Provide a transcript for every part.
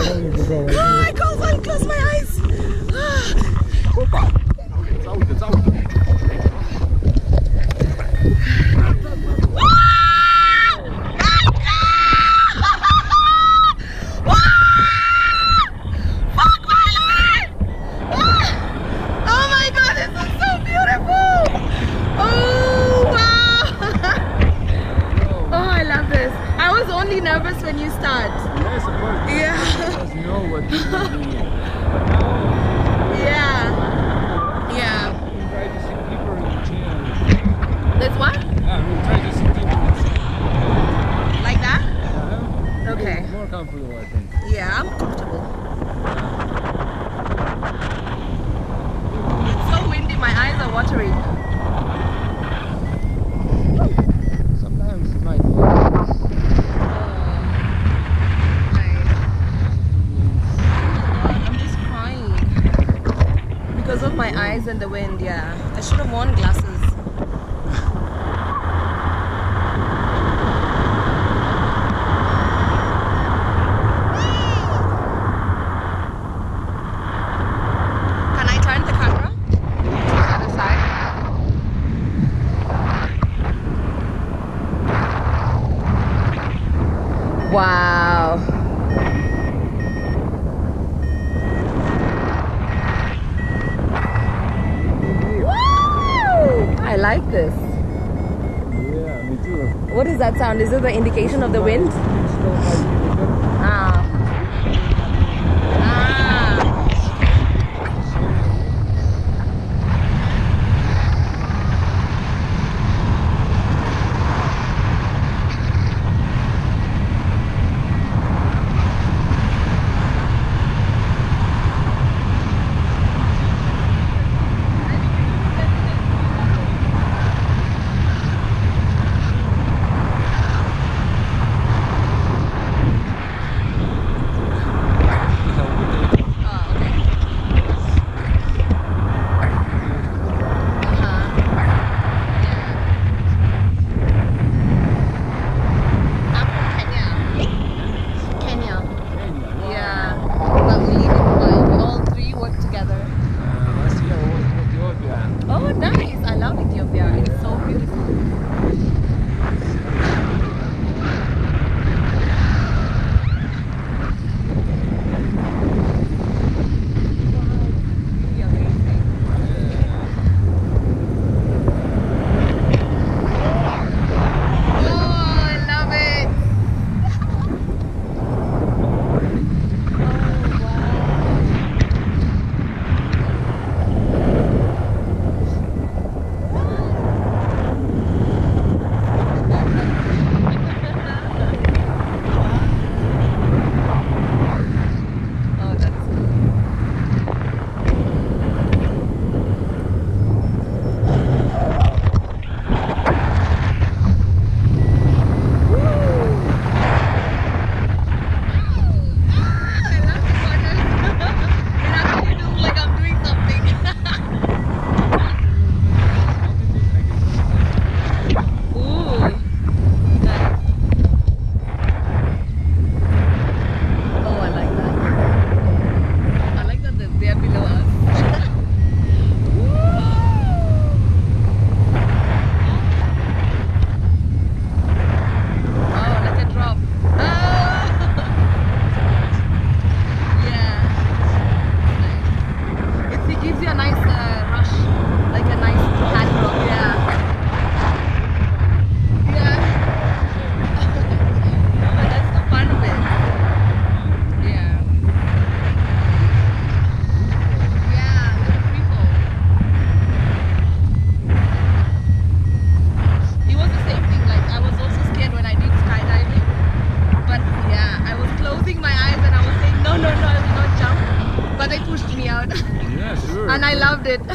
I can't close my eyes. Opa! Cały. Nervous when you start. Yes, of course. Yeah. Because you know what you do. Yeah. Yeah. We'll try to see deeper in the channel. That's what? Yeah, we'll try to see deeper in the channel. Like that? Yeah. Okay. More comfortable, I think. Yeah, I'm comfortable. It's so windy, my eyes are watering. Sometimes it might be. Because of my eyes and the wind, yeah. I should have worn glasses. Can I turn the camera to the other side? Wow. I like this. Yeah, me too. What is that sound? Is it the indication of the wind? Ah. Oh, nice. I love Ethiopia. It's so beautiful. And I loved it.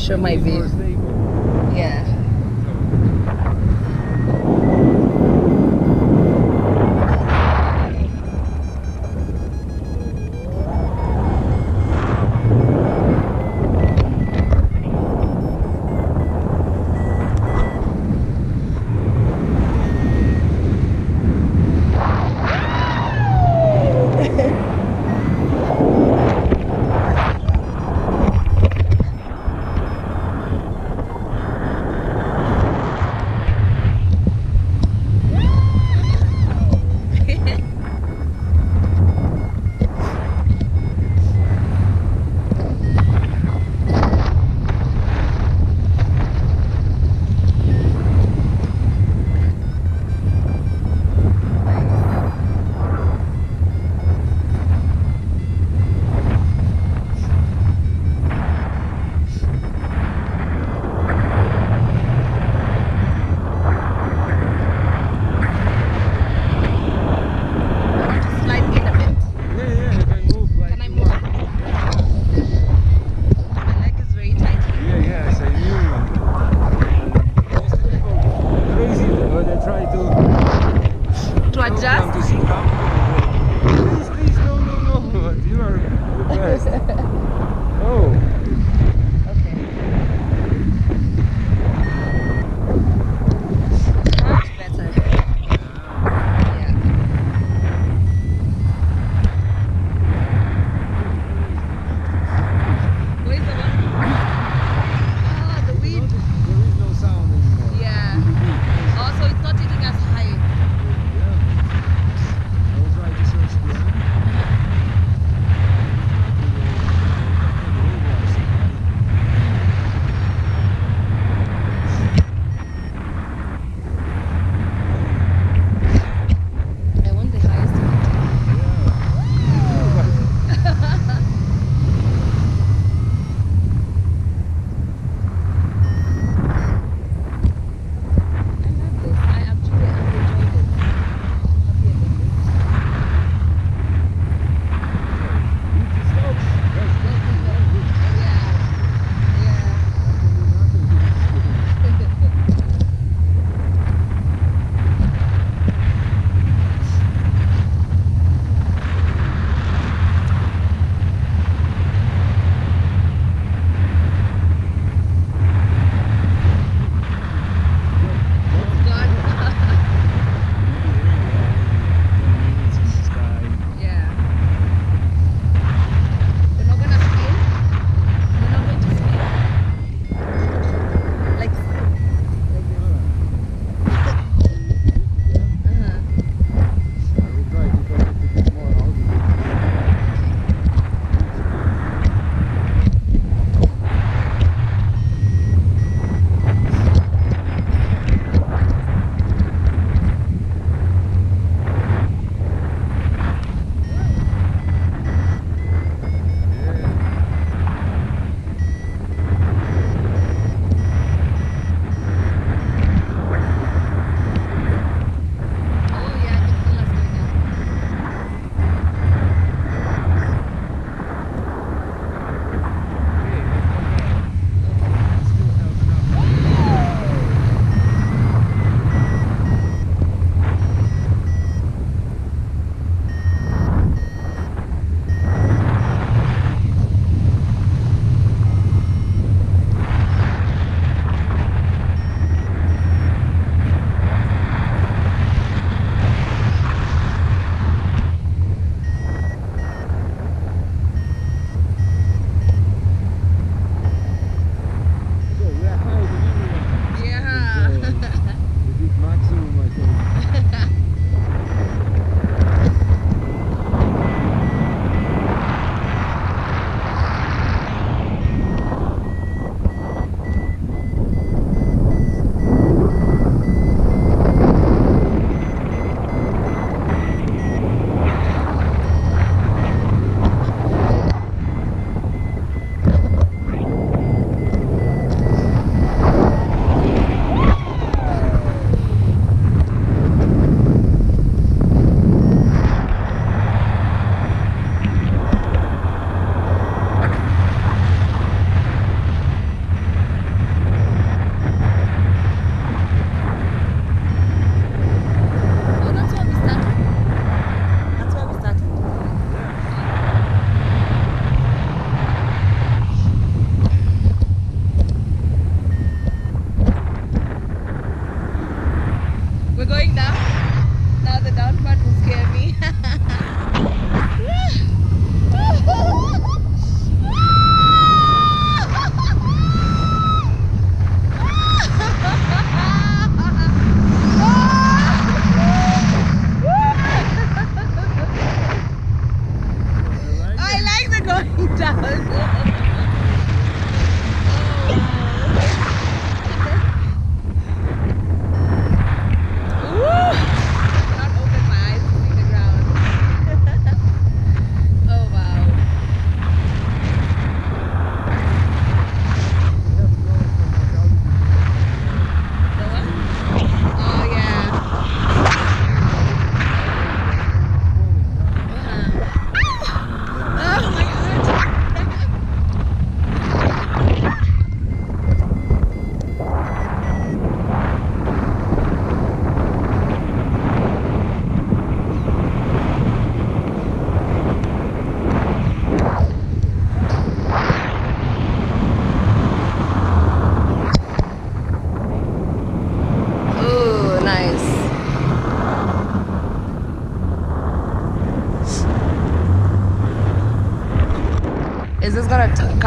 show my view. Yeah.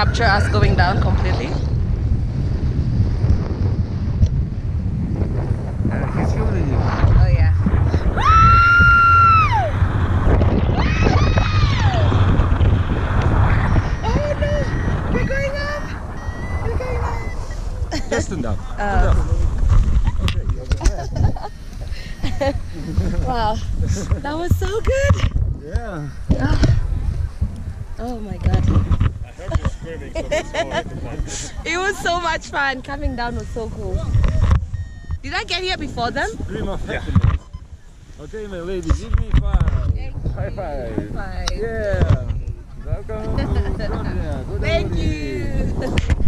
capture us going down completely. He's filming you. Oh yeah. Oh no! We're going up! We're going up! Just stand up. Wow, that was so good! Yeah. Oh my god. I heard you screaming, so that's how I had It was so much fun. Coming down was so cool. Did I get here before them? Scream of happiness. Okay, my lady, give me 5. High five. Bye. Yeah. Welcome to Zambia. Good Thank morning. you.